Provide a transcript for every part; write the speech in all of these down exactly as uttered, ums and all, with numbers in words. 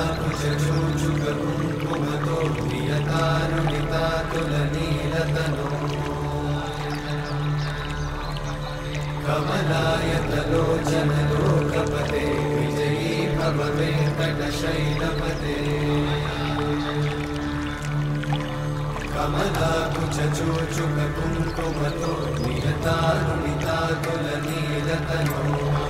कमलाकुचूचुककुङ्कुमतो प्रियतारुणितातुलनीलतनो कमलायतलोचनलोकपते विजयी भव वेङ्कटशैलपते कमलाकुचूचुककुङ्कुमतो प्रियतारुणितातुलनीलतनो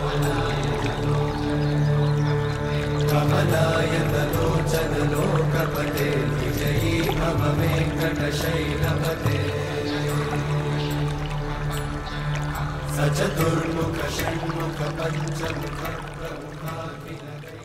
कमलायतलोचनलोकपते विजयी भव वेङ्कटशैलपते सचतुर्मुख षण्मुख पञ्चमुख प्रमुखाखिल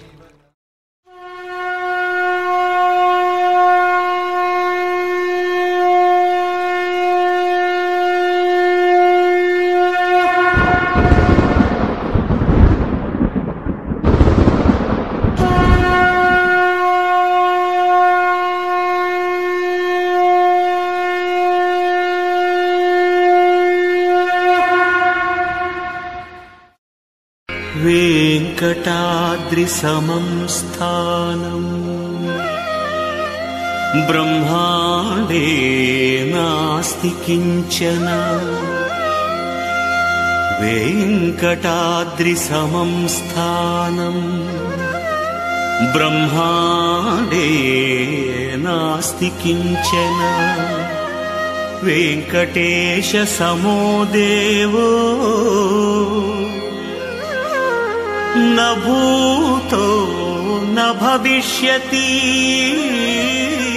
वेङ्कटाद्रिसमं स्थानम् ब्रह्माण्डे नास्ति किञ्चन वेङ्कटाद्रिसमं स्थानम् ब्रह्माण्डे नास्ति किञ्चन वेङ्कटेश समो देवो न भूतो न भविष्यति